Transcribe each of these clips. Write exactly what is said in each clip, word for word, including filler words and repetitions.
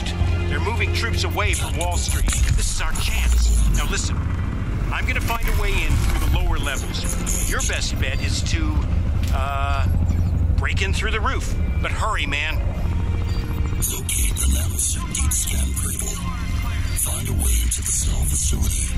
left. They're moving troops away from Wall Street. This is our chance. Now listen, I'm gonna find a way in through the lower levels. Your best bet is to, uh, break in through the roof. But hurry, man. Locate the nanosuit deep scan cradle. Find a way into the cell facility.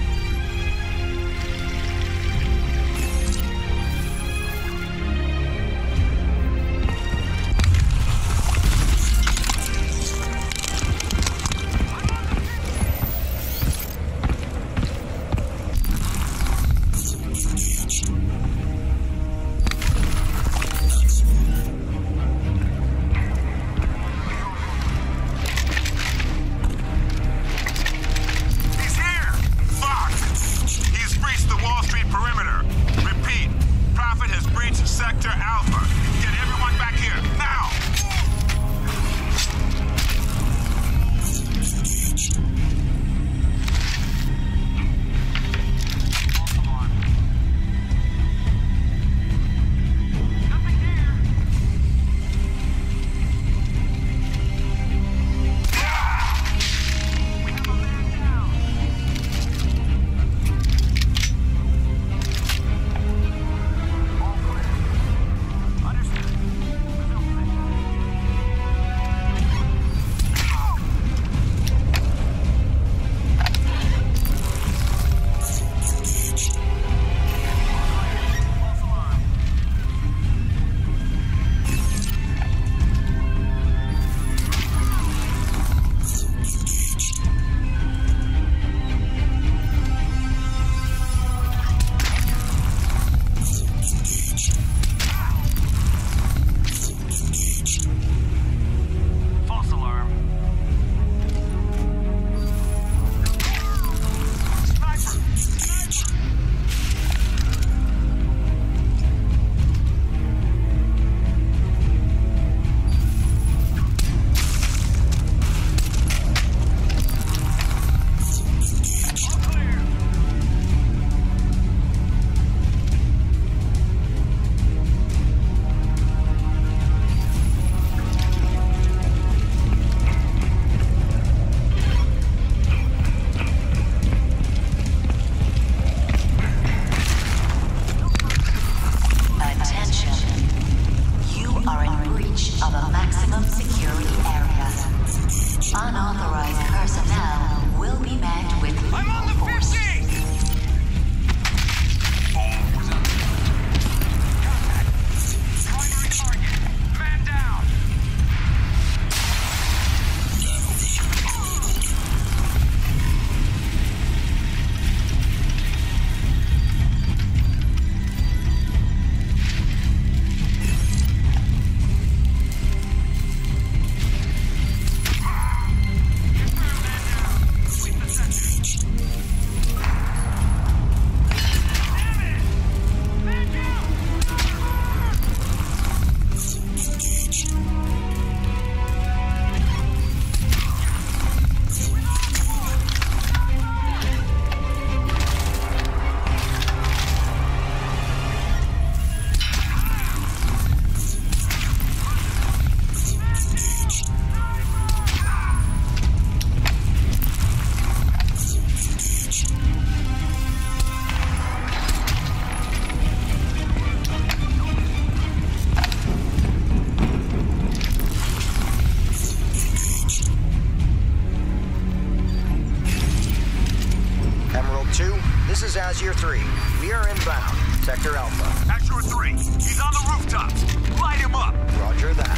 This is Azure three. We are inbound. Sector Alpha. Azure three. He's on the rooftops. Light him up. Roger that.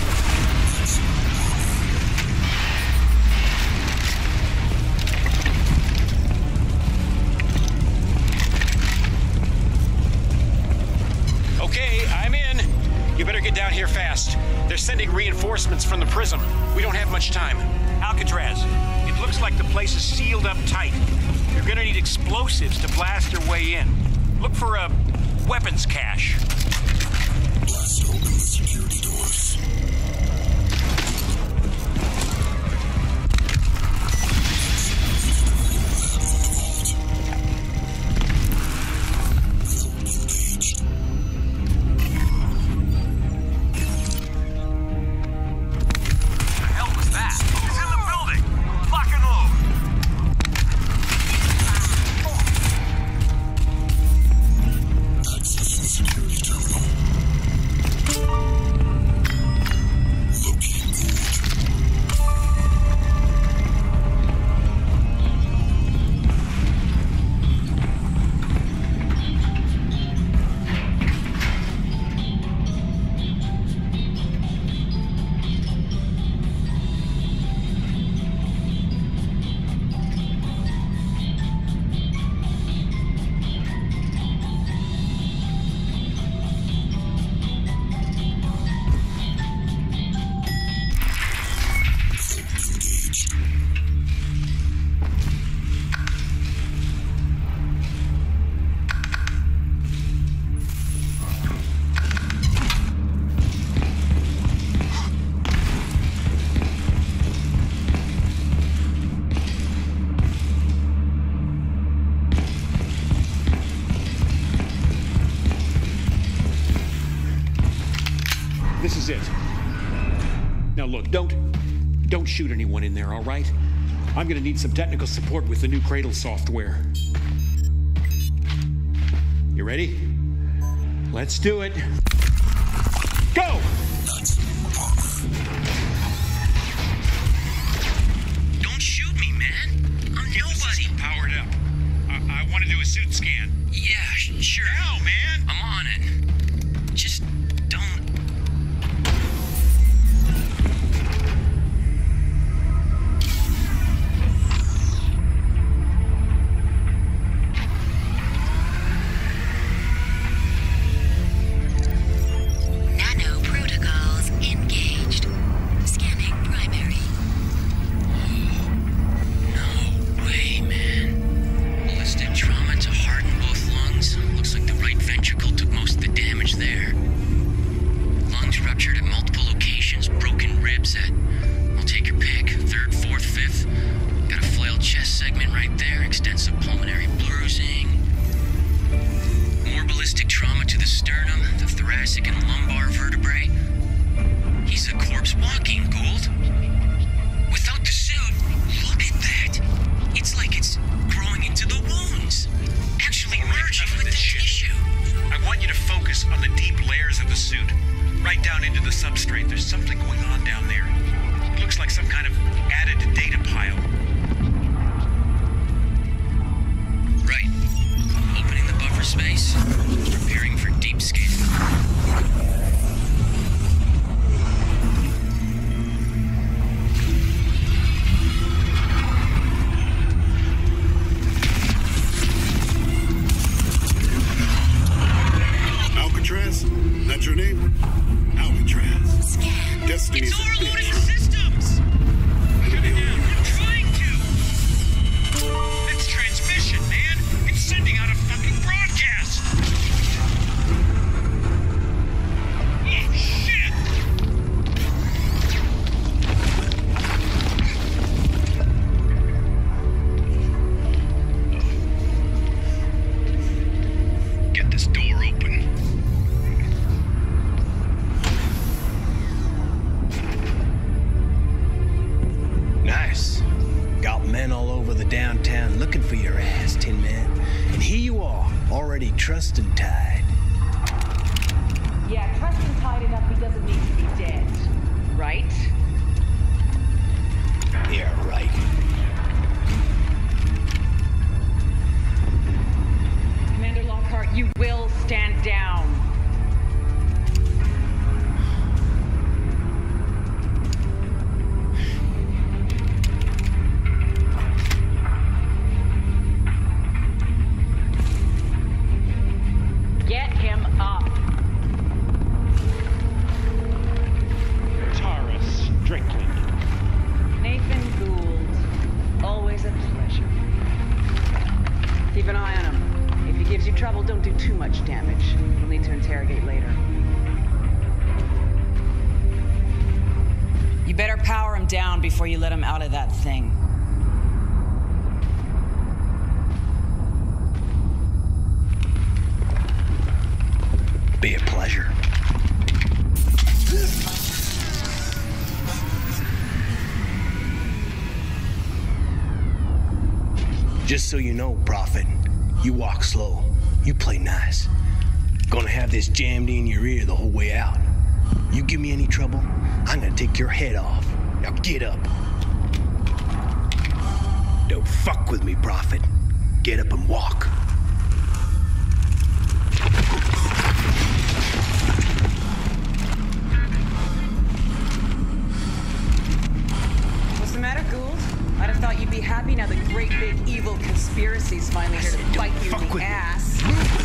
Okay, I'm in. You better get down here fast. They're sending reinforcements from the Prism. We don't have much time. Alcatraz, it looks like the place is sealed up tight. You're gonna need explosives to blast your way in. Look for a weapons cache. Blast open the security doors. What the hell was that? He's in Don't, don't shoot anyone in there, all right? I'm gonna need some technical support with the new Cradle software. You ready? Let's do it. Go! Don't shoot me, man. I'm Get nobody. Powered up. I, I want to do a suit scan. Yeah, sh- sure. Now, man! I'm on it. Just don't. Nano protocols engaged. Scanning primary. No way, man. Ballistic trauma to heart and both lungs. Looks like the right ventricle took most of the damage there. Lungs ruptured at multiple locations, broken ribs at, well, take your pick, third, fourth, fifth. Got a flailed chest segment right there, extensive pulmonary bruising. More ballistic trauma to the sternum, the thoracic and lumbar vertebrae. He's a corpse walking, Gould. Without the suit, look at that. It's like it's growing into the wounds. Actually merging with the tissue. I want you to focus on the deep layers of the suit. Right down into the substrate. There's something going on down there. It looks like some kind of added data pile. Right. Opening the buffer space. Preparing for deep scan. Alcatraz? That's your name? Alcatraz. Scan. Destiny's It's a overloading bitch. systems! Turn it down. I'm trying to! It's transmission, man. It's sending out a fucking broadcast. Oh, shit. Get this door open. Nice. Got men all over the downtown looking for your ass, Tin Man. And here you are, already trussed and tied. Yeah, trust him tight enough he doesn't need to be dead. Right? Yeah, right. Commander Lockhart, you will stand down. Get him up. Tara Strickland. Nathan Gould. Always a pleasure. Keep an eye on him. If he gives you trouble, don't do too much damage. We'll need to interrogate later. You better power him down before you let him out of that thing. Be a pleasure. Just so you know, Prophet, you walk slow, you play nice. Gonna have this jammed in your ear the whole way out. You give me any trouble, I'm gonna take your head off. Now get up. Don't fuck with me, Prophet. Get up and walk. What's the matter, Gould? I'd have thought you'd be happy now the great big evil conspiracy's finally here to Don't bite you fuck in the with me. ass.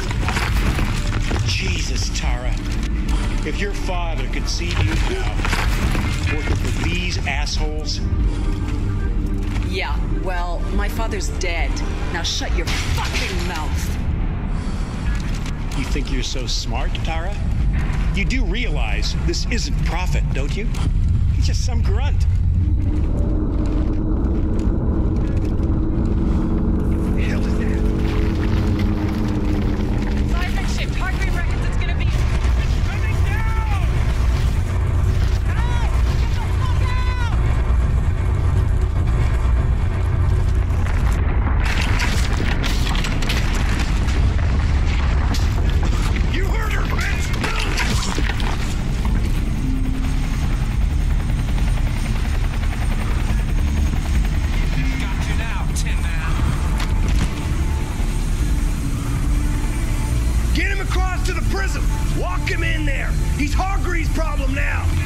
Jesus, Tara. If your father could see you now, working for these assholes. Yeah, well, my father's dead. Now shut your fucking mouth. You think you're so smart, Tara? You do realize this isn't Prophet, don't you? He's just some grunt. Hell is that? Seismic shift. Heartbeat records it's gonna be... It's coming down! Help! Get the fuck out! Freeze problem now!